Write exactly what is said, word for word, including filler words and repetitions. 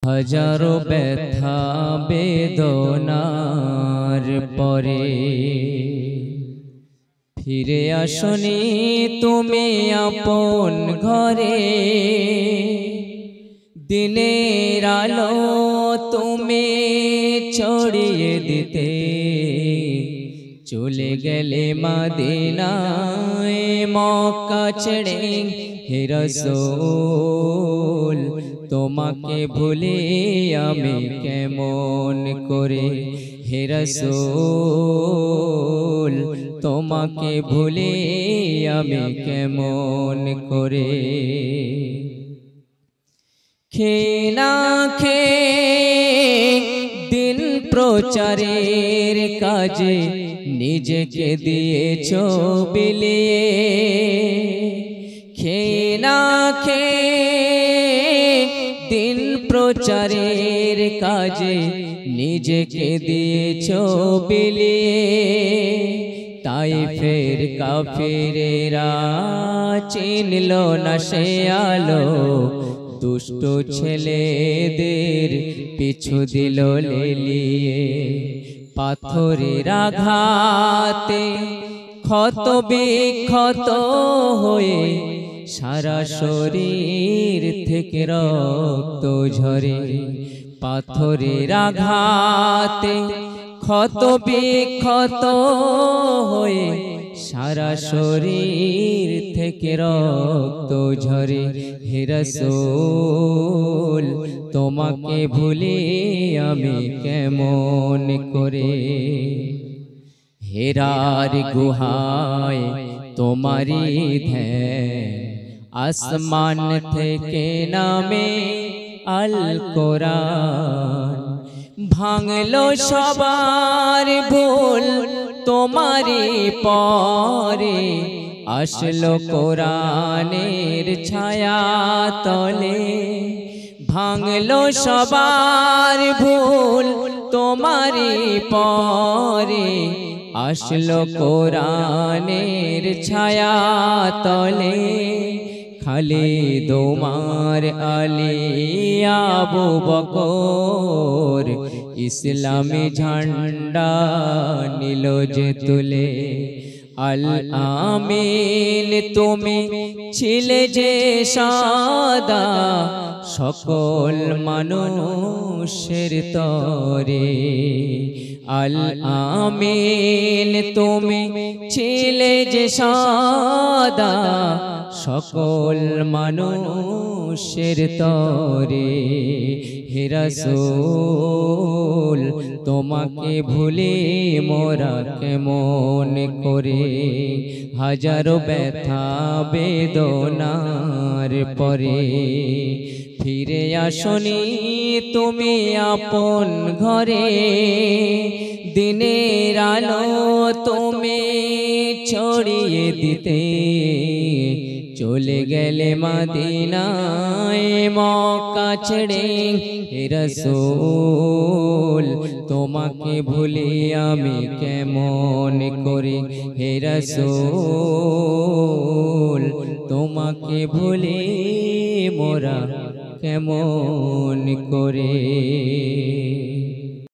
হাজারো ব্যথা বেদনার পরে ফিরে আসনি তুমি আপন ঘরে। দিনের আলো তুমি ছড়িয়ে দিতে চলে গেলে মদিনায় মক্কা ছেড়ে। হে রাসূল তোমাকে ভুলে আমি কেমন করে, হে রাসূল তোমাকে ভুলে আমি কেমন করে। খেয়ে না খেয়ে দিন প্রচারের কাজে নিজেকে দিয়েছ বিলিয়ে। খেয়ে না খেয়ে দিন প্রচারের কাজে নিজেকে দিয়েছ বিলিয়ে। তাইফের কাফিরেরা চিনল না সে আলো, দুষ্ট ছেলেদের পিছু দিল লেলিয়ে। পাথরের আঘাতে ক্ষত বিক্ষত হয়ে সারা শরীর থেকে রক্ত ঝরে। পাথরের আঘাতে ক্ষত বিক্ষত হয়ে সারা শরীর থেকে রক্ত ঝরে। হে রাসূল তোমাকে ভুলে আমি কেমন করে। হেরার গুহায় তোমারি ধ্যান, আসমান থেকে নামে আল কোরআন। ভাঙলো সবার ভুল তোমারি পরে, আসলো কোরআনের ছায়া তলে। ভাঙলো সবার ভুল তোমারি পরে, আসলো কোরআনের ছায়া তলে। খালিদ ওমর আলী আবু বকর ইসলামী ঝান্ডা নিল যে তুলে। আল আমিন তুমি ছিলে যে সাদা সকল মানুষের তরে। আল আমিন তুমি ছিলে যে সাদা সকল মানুষের তরে। হে রাসূল তোমাকে ভুলে মোরা কেমন করে। হাজারো ব্যথা বেদনার পরে ফিরে আসনি তুমি আপন ঘরে। দিনের আলো তুমি ছড়িয়ে দিতে চলে গেলে মদিনায় মক্কা ছেড়ে। হে রাসূল তোমাকে ভুলে আমি কেমন করে। হে রাসূল তোমাকে ভুলে মোরা কেমন করে।